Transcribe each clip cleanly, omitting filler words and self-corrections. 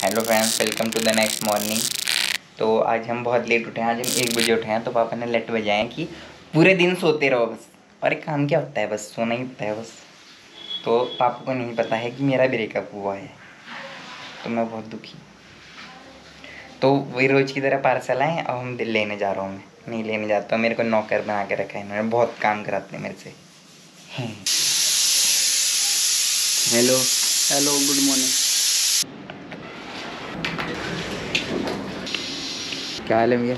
Hello friends, welcome to the next morning. तो आज हम बहुत लेट उठे हैं। आज हम 1 बजे उठे हैं। तो पापा ने लेट बजाए हैं कि पूरे दिन सोते रहो बस। और एक काम क्या होता है, बस सोना ही होता है बस। तो पापा को नहीं पता है कि मेरा ब्रेकअप हुआ है, तो मैं बहुत दुखी। तो वही रोज़ की तरह पार्सल आए। अब हम दिल लेने जा रहा हूँ। मैं नहीं लेने जाता हूँ, मेरे को नौकर बना के रखा है इन्होंने, बहुत काम कराते हैं मेरे से। Hello hello, good morning. क्या हाल है भैया?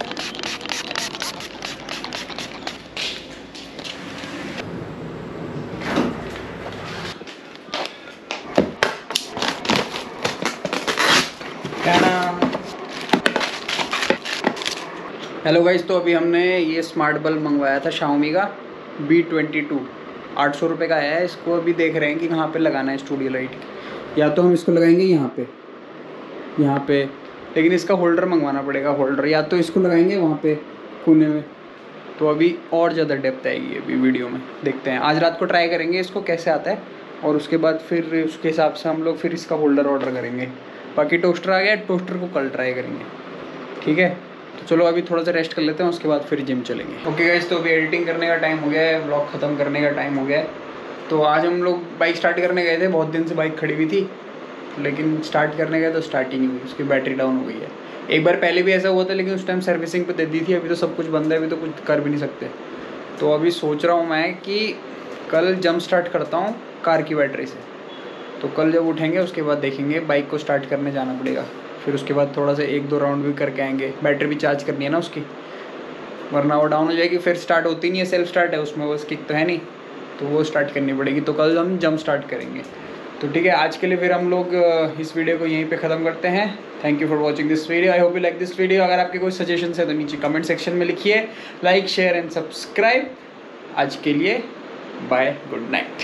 हेलो गाइस, तो अभी हमने ये स्मार्ट बल्ब मंगवाया था Xiaomi का B22, 800 रुपये का आया है। इसको अभी देख रहे हैं कि कहाँ पे लगाना है स्टूडियो लाइट की। या तो हम इसको लगाएंगे यहाँ पे, लेकिन इसका होल्डर मंगवाना पड़ेगा। होल्डर या तो इसको लगाएंगे वहाँ पे कोने में, तो अभी और ज़्यादा डेप्थ आएगी अभी वीडियो में। देखते हैं, आज रात को ट्राई करेंगे इसको कैसे आता है, और उसके बाद फिर उसके हिसाब से हम लोग फिर इसका होल्डर ऑर्डर करेंगे। बाकी टोस्टर आ गया, टोस्टर को कल ट्राई करेंगे, ठीक है। तो चलो अभी थोड़ा सा रेस्ट कर लेते हैं, उसके बाद फिर जिम चलेंगे। ओके गाइस, तो अभी एडिटिंग करने का टाइम हो गया है, व्लॉग ख़त्म करने का टाइम हो गया है। तो आज हम लोग बाइक स्टार्ट करने गए थे। बहुत दिन से बाइक खड़ी हुई थी, लेकिन स्टार्ट करने गए तो स्टार्ट ही नहीं हुई, उसकी बैटरी डाउन हो गई है। एक बार पहले भी ऐसा हुआ था, लेकिन उस टाइम सर्विसिंग पे दे दी थी। अभी तो सब कुछ बंद है, अभी तो कुछ कर भी नहीं सकते। तो अभी सोच रहा हूँ मैं कि कल जंप स्टार्ट करता हूँ कार की बैटरी से। तो कल जब उठेंगे उसके बाद देखेंगे, बाइक को स्टार्ट करने जाना पड़ेगा। फिर उसके बाद थोड़ा सा 1-2 राउंड भी करके आएंगे। बैटरी भी चार्ज करनी है ना उसकी, वरना वो डाउन हो जाएगी। फिर स्टार्ट होती नहीं है, सेल्फ स्टार्ट है उसमें, वो किक तो है नहीं, तो वो स्टार्ट करनी पड़ेगी। तो कल हम जंप स्टार्ट करेंगे। तो ठीक है, आज के लिए फिर हम लोग इस वीडियो को यहीं पे ख़त्म करते हैं। Thank you for watching this video. I hope you like this video. अगर आपके कोई सजेशन है तो नीचे कमेंट सेक्शन में लिखिए। Like, share and subscribe. आज के लिए bye, good night.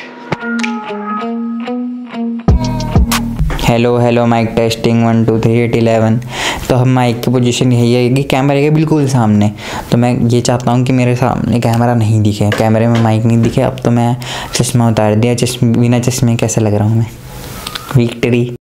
Hello mike testing 1 2 3 8 11। तो हम माइक की पोजीशन यही है कि कैमरे के बिल्कुल सामने। तो मैं ये चाहता हूँ कि मेरे सामने कैमरा नहीं दिखे, कैमरे में माइक नहीं दिखे। अब तो मैं चश्मा उतार दिया, बिना चश्मे कैसे लग रहा हूँ मैं। विक्ट्री।